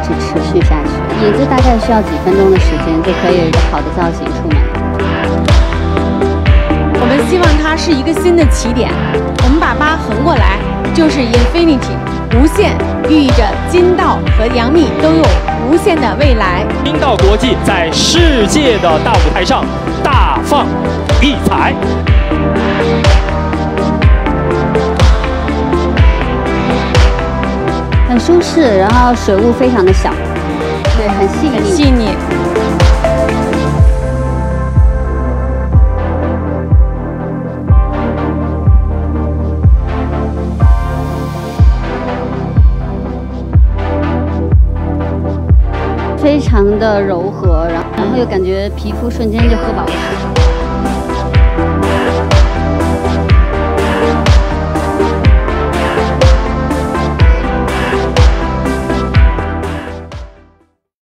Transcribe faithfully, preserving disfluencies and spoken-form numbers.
直持续下去，也就大概需要几分钟的时间，就可以有一个好的造型出门。 我们希望它是一个新的起点，我们把八横过来就是 infinity， 无限，寓意着金道和杨幂都有无限的未来。 金道国际在世界的大舞台上大放异彩。 很舒适，然后水雾非常的小，对，很细腻。 细腻。 非常的柔和，然后然后又感觉皮肤瞬间就喝饱了水。